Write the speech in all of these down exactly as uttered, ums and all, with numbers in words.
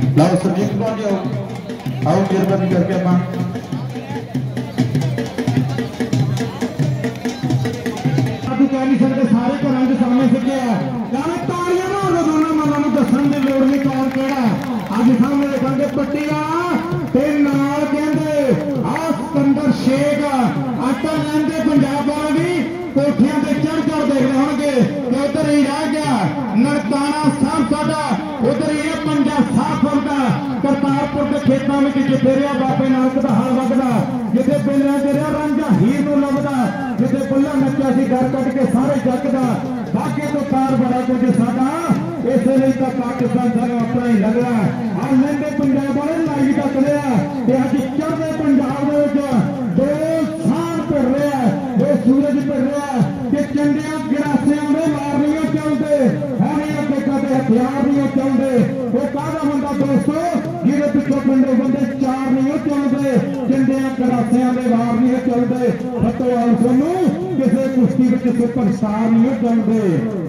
लाओ संजीव कुमार जी आओ आओ मेहरबानी करके आप कह नहीं सकते सारे घर के सामने सीखे ताड़ियां ना दोनों मनां दसन की लोड़ नहीं कौन केड़ा अज सामने देखा पट्टी नाल कहते आ सिकंदर शेख आटा लैंदे पंजाब वाले भी कोठियां से चढ़ चढ़ देख रहे होंगे कि उधर ही रह गया ननकाना साहब साडा उधर ही पंजा साफ होता करतारपुर के खेतों में जिथे रहा बाबे नानक का हल वगदा जिथे पिंडा च रहा रांझा हीर नूं लभदा जिथे बुल्ला नच्चा सी डर कट के सारे जग का बाकी तो पार बड़ा कुछ साडा इसलिए तो पाकिस्तान सानू अपना ही लग रहा है लैंदे पंजाब वाले लाई तक लिया अज चढ़ते पंजाब दो साल भिड़ रहा है सूरज भिड़ रहा है कि चंडिया गिरासिया में मार नहीं चलते है नहीं अगे कदे हथियार नहीं चलते वो कहता बंदा दोस्तों जिहदे पिछों पिंडों बंदे चार नहीं चलते चंडिया गिरासिया में मार नहीं चलते सतो आओ सुनो किसी कुश्ती में सुपर स्टार नहीं चलते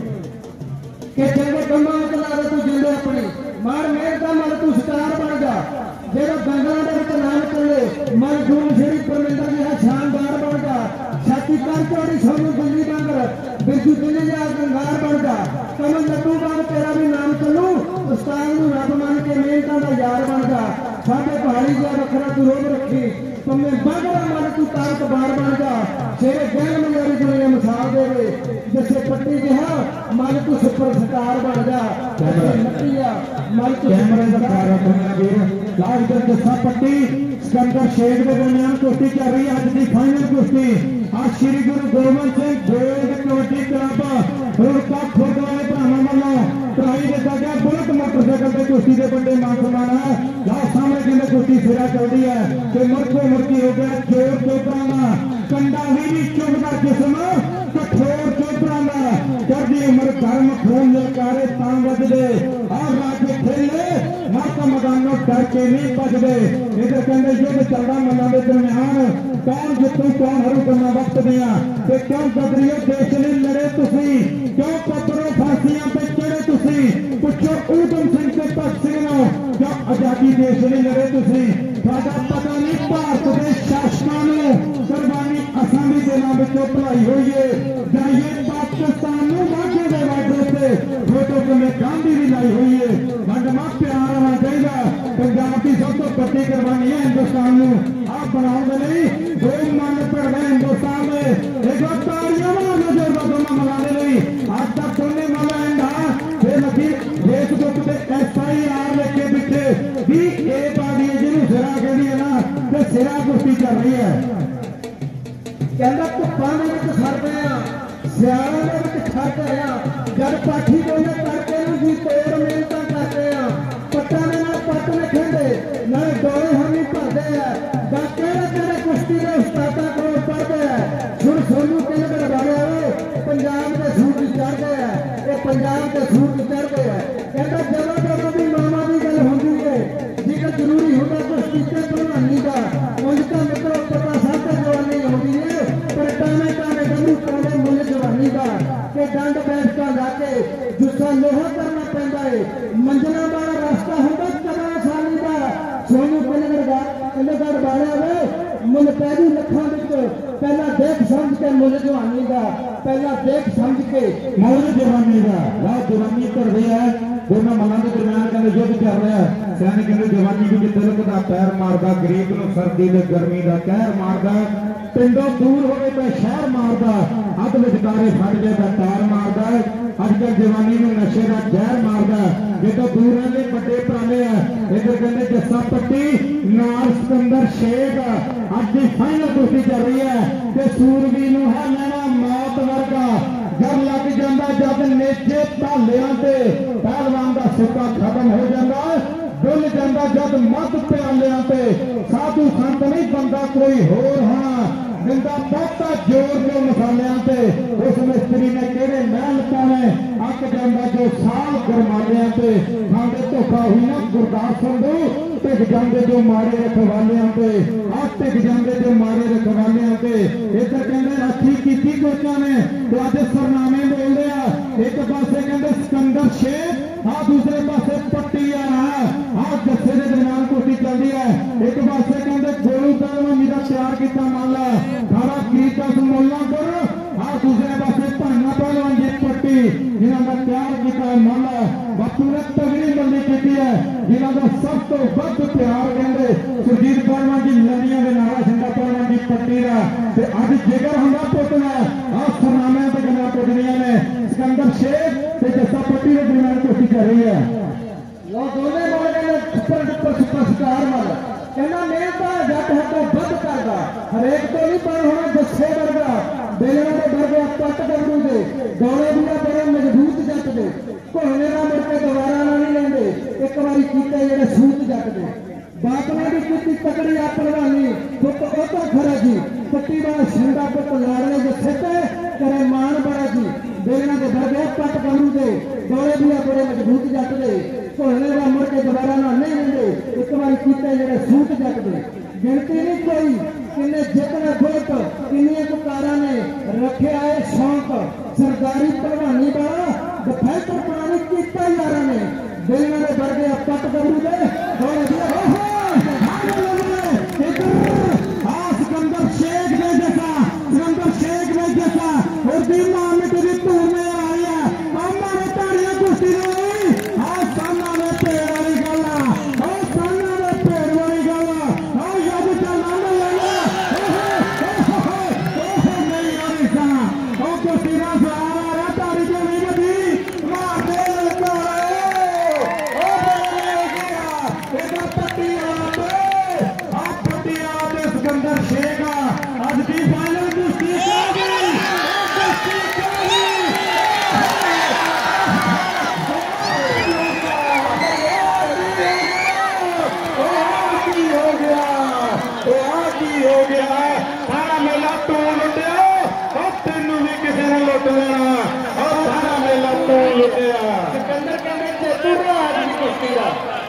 कि चंगे कमा चला तू जिंदे अपनी मार मेहनत मल तू स्टार बन जा जो दंगलों के नाम चले मल गुण श्री परमिंदर जी शानदार बन जा छाती कर चौड़ी सोनू गुल्ली डंगर बिरजू दिल्ली जा गंगार बन जा कमल लड्डू बन तेरा भी नाम चलू उस्ताद नूं रब मान के मेहनत का यार बन जा साडे पहाड़ी जा वखरा तू रोग रखी तुम्हें बागड़ा मन तू तारक बार बन जा शेरे गैल मजारी दुनिया मिसाल देवे जैसे पट्टी जहा मन तू सुपर स्टार बन जा नटिया मन तू कैमरे का तारा बनना वीर लाल कर जस्सा पट्टी सिकंदर शेख के दरमियान कुश्ती चल रही है अज की फाइनल कुश्ती आज श्री गुरु गोबिंद सिंह गोल्ड कबड्डी क्लब रुड़का खुर्द वाले भरावां वालों कराई दिता गया बुलेट मोटरसाइकिल से कुश्ती के बड़े मान सम्मान है लाल सामने कहते कुश्ती सिरा चलती है कि मुड़को मुड़की हो गया चोर चोपड़ा कंडा भी नहीं चुभदा जिस्म कठोर चोपड़ा चढ़दी उम्र गर्म खून ललकारे तां वजदे और राजे खेले माता मैदानों डर के नहीं भजदे इधर कहते युद्ध चलदा मनां दे दरमियान कौन जितू कौन हरू करना वक्त दिया ते क्यों बदरियो देश ने लड़े तुसी क्यों पत्थरों फांसियां पे चढ़े तुसी पुछो ऊधम सिंह ते भगत सिंह नूं क्यों आजादी देश ने लड़े तुसी साडा पता नहीं भारत के शासकों नूं कुर्बानी असां भी दिलों विचों भुलाई हुई है जाइए पाकिस्तान नूं वाघे दे बार्डर ते फोटो कमे गांधी भी लाई हुई है वंडमा प्यार आना चाहिए पंजाब की सब तो बड़ी कुर्बानी है हिंदुस्तान नूं आप बनाओगे नहीं दो मन पड़ रहे हिंदुस्तान में एक ताड़ियां बना जोरदार दोनों मनाने नहीं आज तक सोने वाला एंडा फिर लगी फेसबुक पे एफ आई आर लेके बिठे भी ए पार्टी जिन्होंने सिरा कहती है ना तो सिरा कुश्ती चल रही है कहना धुप्पां दे विच खड़दे आ सियालां दे विच खड़दे आ जद पाठी कोई करके नूं जी तोड़ मिहनतां करदे आ पट्टां दे नाल पट्ट ने खेंदे नाल डोले हामी भरदे आ जां किहड़े किहड़े कुश्ती दे उस्तादां कोल पढ़दे आ हुण सोनू किलगर वाले पंजाब दे सूरज चढ़दे आ ये पंजाब दे सूरज चढ़दे आ कहंदा ਜਦੋਂ ਜਦੋਂ भी मामा की गल हुंदी है जेकर जरूरी हुंदा कुश्ती ते प्रधानी दा उंज तां मित्रो पता सब जवानी आउंदी है पर टाणे टाणे गंदू पाउंदे मुੱਲ जवानी दा कि डंड बैठकां ला के जुस्सा लोहा करना पैंदा है मंजिलां वाला रास्ता हुंदा चौदह साली दा सोनू किलगर किलगर वाले वे मुੱਲ पैदी लखां विच पहला देख समझ के मुੱਲ जवानी का पहला देख समझ के मुੱਲ जवानी का ला जवानी कर रही है दोनों मनां के दरमियान कहते युद्ध चल रहा है सैनिक कहते जवानी की तिलक का पैर मारदा गरीब नूं सर्दी ते गर्मी का कहर मारदा पिंडों दूर हो गए तो शहर मारदा अध विचकारे फट गए तो तार मारदा अजकल जवानी नूं नशे का जहर मारदा जो दूर रहंदे बड़े पुराने है इधर कहते जस्सा पट्टी नाल सिकंदर शेख अज की फाइनल कुश्ती चल रही है कि सूरवीर नूं है लैना मौत वर्गा जब लग जाता जब नेचे भालियां ते पहलवान का सुक्का खत्म हो जाता डुल जाता जब मत प्यालियां ते साधु संत नहीं बनता कोई होर होना दिंदा बहुता जोर जो मसालियां ते उस मिस्त्री ने किहड़े महल पाने अक जाता जो साल गरमालियां ते खांदे धोखा हुई ना गुरदास संधू टिक जाते जो मारे रखवालियां ते आ टिक जाते जो मारे रखवालियां ते इधर कहते राखी की कोचा ने तो अज सरनामे बोलते हैं एक पासे कहते सिकंदर शेख आ दूसरे पासे पट्टी आ एक पासे कहते गोलू पहलवान जी का तैयार किया मान ला सारा कीर्ता मोलापुर आ दूसरे पासे भाना पहलवान जी पट्टी जिन्हों का तैयार किया मान ला बापू ने तगड़ी बंदी की है जिन्हों का सब तो वध तैयार कहते सुरजीत पहलवान जी लड़िया के नारा सिंधा पहलवान जी पट्टी का अज जिगर होंगे पुतना आ सरनामे से गल्लां पुजदियां ने सिकंदर शेख ते जस्सा पट्टी के दरमियान कुश्ती कर रही है लो दोने बोले कहते सुपर डुपर सुपरस्टार वाला कहना मेहनत जट है तो बद करदा हरेक तो नहीं पर होना जस्से वर्गा बेलना के डर गया पट गबरू दे दौड़े भी बड़े मजबूत जट दे घोड़े का मुड़ के दोबारा ना नहीं लेंदे एक बारी कीते जेड़े सूत जट दे बापना की कितनी तकड़ी आ पहलवानी पुत ओता खरा जी पट्टी वाला शिंदा पुत लाड़े जस्से पे करे मान बड़ा जी बेलना के डर गया पट गबरू दे दौड़े भी बड़े मजबूत जट दे घोड़े का मुड़ के दोबारा ना नहीं लेंदे एक बार कीते जेड़े सूट जट दे गिनती नहीं कोई किन्ने जितने गुट किन्नियां पुकारा ने रखे आए शौक सरदारी पहलवानी वाला डिफेंडर पुरानी कीता यारा ने बेलना के डर गया पट गबरू दे दौड़े भी ओहो सिकंदर शेख ने जैसा सिकंदर शेख ने जैसा और दी मामिट की टूर में आई है हमारे ताड़ियां कुश्ती नहीं हाँ सामना में पेड़ वाली गला हाँ सामना में पेड़ वाली गला हाँ याद चलना में लेना ओहो नहीं यारी सा ओ कुश्ती ना से आ रहा है ताड़ी जो नहीं बदी मार दे लगा ओ बेले गया इधर पट्टी वाला पे आप पट्टी वाला पे सिकंदर शेख आज की फाइनल कुश्ती कर गई कुश्ती कर गई हो गया सारा मेला तू लुटिया और तेनू भी किसी ने लुट लेना और सारा मेला तू लुटिया सिकंदर कहते चेतू राज की कुश्ती का